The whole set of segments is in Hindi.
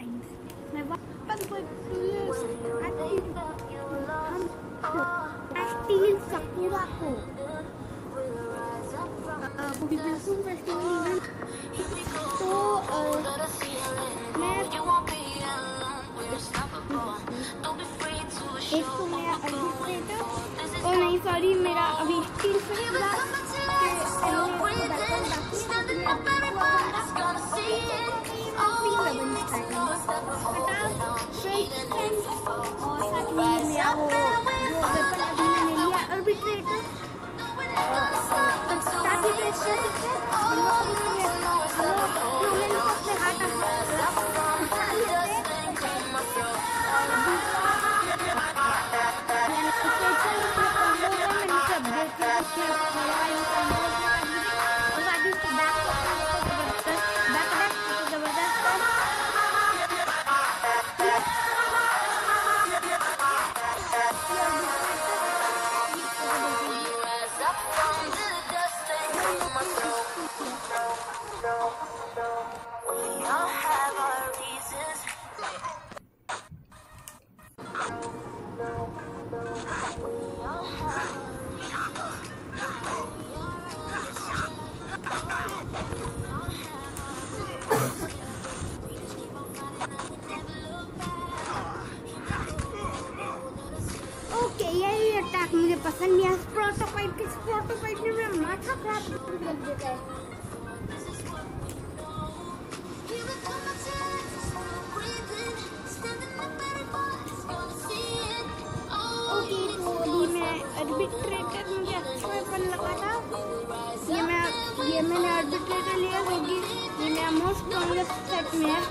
फ्रेंड्स, मैं वापस स्टील sakura को तो मैं एक तो मेरा एडमिनिस्ट्रेटर और नहीं सॉरी मेरा अभी स्टील sakura और साथ ही मेरा वो जो वेपन अभी मैंने लिया आर्बिट्रेटर मुझे पसंद नहीं है। प्रोटोटाइप ने मेरा माथा खराब कर देता है। ओके तो अभी मैं आर्बिट्रेटर मुझे अच्छा वेपन लगा था। ये मैंने आर्बिट्रेटर लिया होगी। ये मेरा मोस्ट स्ट्रॉन्गेस्ट सेट में है।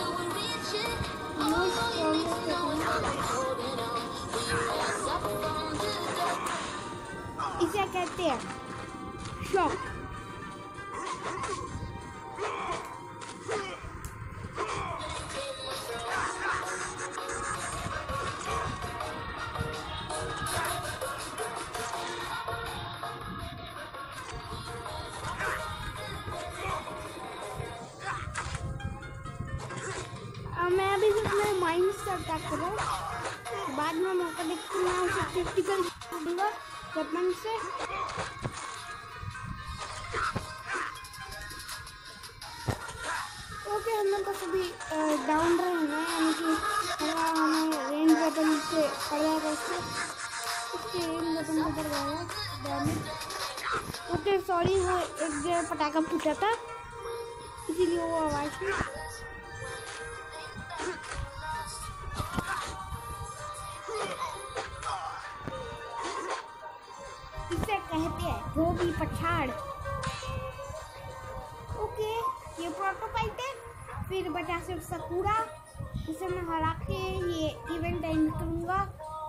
इसे कहते हैं शॉक। मैं अभी सिर्फ मैं माइंड से अटैक कर रहा हूँ। बाद में मौका देखते मैं उसे क्रिटिकल दूंगा वेपन से। ओके हम लोग बस अभी डाउन रहे हैं यानी कि हमें रेंज वेपन से पड़ जाएगा। उसके रेंज वेपन को पड़ जाएगा डैमेज। ओके सॉरी वो एक जगह पटाखा फूटा था इसीलिए वो आवाज़ थी। कहते हैं धोबी पछाड़। ओके ये प्रोटोटाइप है। फिर बचा सिर्फ sakura। इसे मैं हरा के ये इवेंट एंड करूँगा।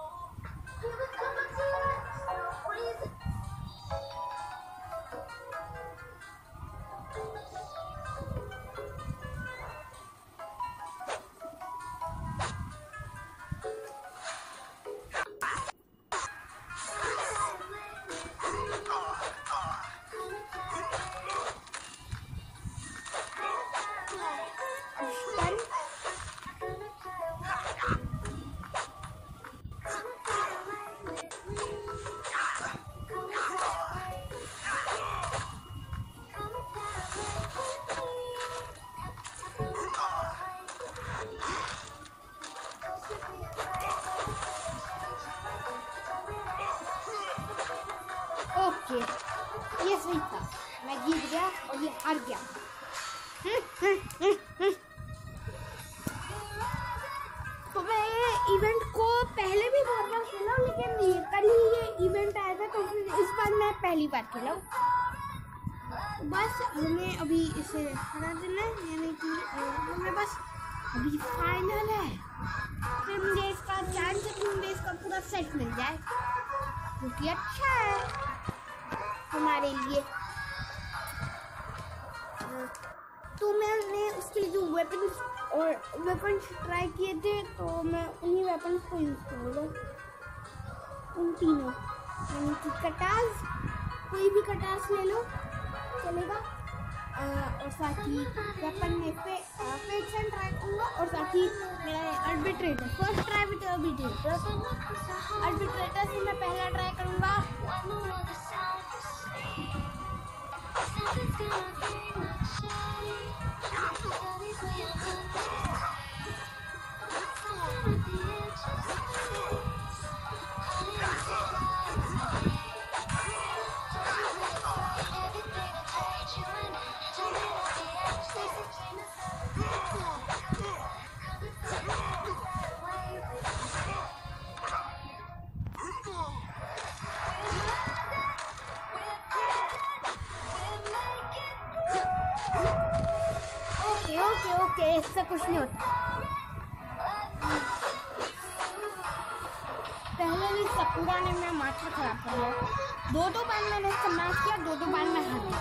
ओके ये सही था। मैं जीत गया और ये हार गया। तो मैं ये इवेंट को पहले भी बहुत बार खेला लेकिन कल ही ये इवेंट आया था तो फिर इस बार मैं पहली बार खेला हूँ। बस हमें अभी इसे हरा देना है यानी कि हमें बस अभी फाइनल है। फिर मुझे इसका चांस है कि मुझे इसका पूरा सेट मिल जाए जो कि अच्छा है हमारे लिए। तो मैंने उसके लिए जो वेपन्स ट्राई किए थे तो मैं उन्हीं वेपन्स को यूज़ करूँगा। उन तीनों यानी कि कटार्स, कोई भी कटार्स ले लो चलेगा। और साथ ही वेपन में फेक्शन ट्राई करूँगा और साथ ही मेरा arbitrator first try with arbitrator से मैं पहला ट्राई करूँगा। ओके इससे कुछ नहीं होता। पहले भी सकुरा ने मेरा माथा खराब कर दिया। दो बार मैंने इसका मैच किया, दो बार मैं हार गया।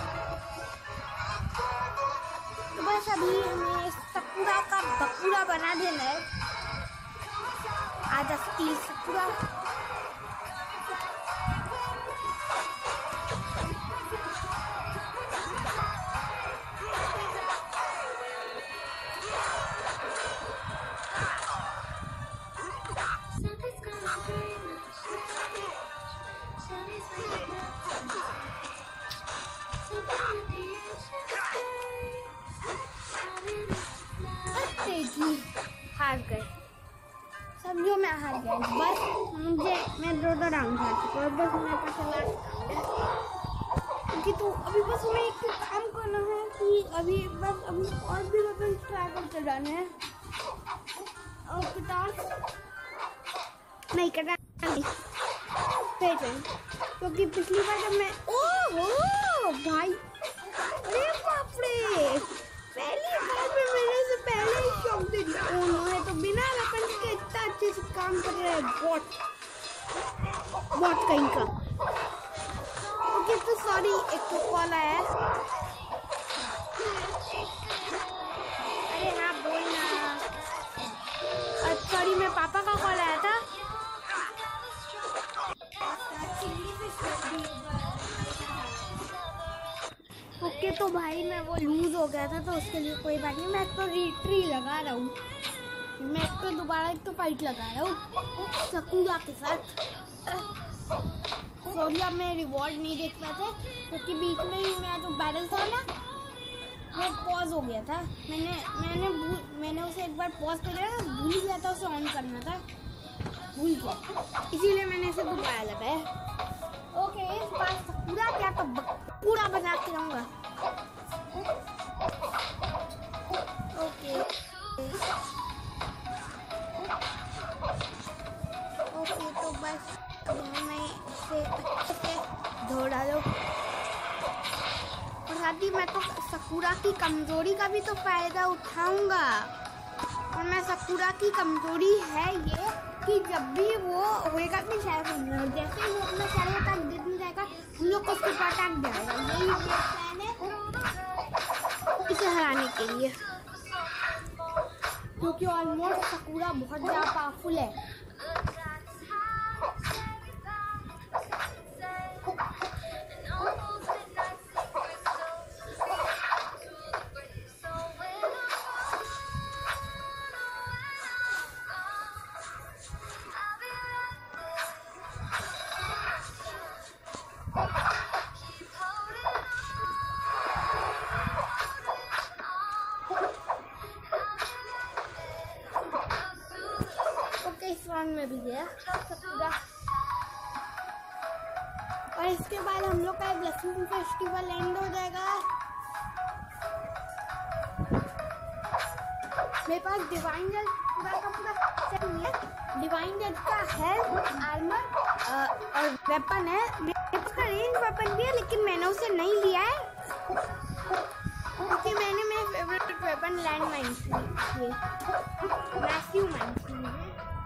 तो बस अभी हमें सकुरा का बकुरा बना देना है। आजा स्टील सकुरा। हार गए, समझो मैं हार गया। बस मैं दो राउंड हार चुका हूँ। बस मेरे पास लास्ट क्योंकि तो अभी बस हमें एक काम करना है कि अभी और भी वेपन ट्राई करते जाने हैं। और नहीं करना क्योंकि पिछली बार जब मैं ओहो भाई, अरे बाप रे, पहली बार में मैंने से पहले ही शॉक दे दिया। ओनो है तो बिना वेपन के इतना अच्छे से काम कर रहे हैं बॉट कहीं का। ओके तो सॉरी, एक तो कॉल आया है। अरे हाँ बोलना। सॉरी, मेरे पापा का कॉल आया था। ओके तो भाई मैं वो लूज हो गया था तो उसके लिए कोई बात नहीं। मैं तो रीट्री लगा रहा हूँ। मैं तो दोबारा एक तो फाइट लगा रहा हूँ सकुरा के साथ। सॉरी अब मैं रिवॉर्ड नहीं देख पाया था क्योंकि बीच में ही मेरा जो बैटल था ना वो पॉज हो गया था। मैंने उसे एक बार पॉज कर दिया, भूल गया था उसे ऑन करना था, भूल गया, इसीलिए मैंने इसे दोबारा लगाया। ओके इस बार सकुरा क्या तो पूरा बना के रहूँगा। ओके तो बस मैं इसे अच्छे से धो डालो। और साथ ही मैं तो सकुरा की कमजोरी का भी तो फायदा उठाऊंगा। और मैं सकुरा की कमजोरी है ये कि जब भी वो होएगा अपने शहर, जैसे ही वो अपना शहर अटैक देने जाएगा हम लोग को उसके ऊपर अटैक जाएगा। यही प्लान है इसे हराने के लिए, क्योंकि ऑलमोस्ट सकुरा बहुत ज़्यादा पावरफुल है। में भी गया सकुरा। और इसके बाद हम लोग का ब्लेसिंग फेस्टिवल एंड हो जाएगा। मेरे पास डिवाइन जज पूरा का पूरा सेट नहीं है। डिवाइन जज का हेल्थ, आर्मर और वेपन है। मेरे पास रेंज वेपन भी है लेकिन मैंने उसे नहीं लिया है क्योंकि मैंने मेरे फेवरेट वेपन लैंड माइंस लिए, मैसिव माइंस लिए।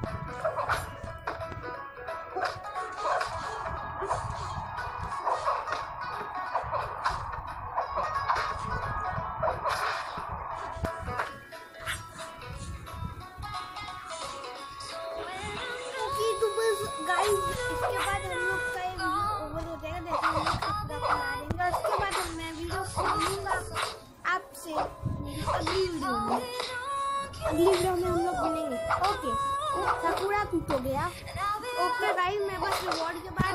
गाइस इसके बाद हम लोग का वीडियो ओवर हो जाएगा। जैसे हम लोग सकुरा को मारेंगे उसके बाद मैं वीडियो खोलूंगा। अगली वीडियो में हम लोग मिलेंगे। ओके, साकुरा टूट हो गया। ओके गाइस, मैं बस रिवॉर्ड के बाद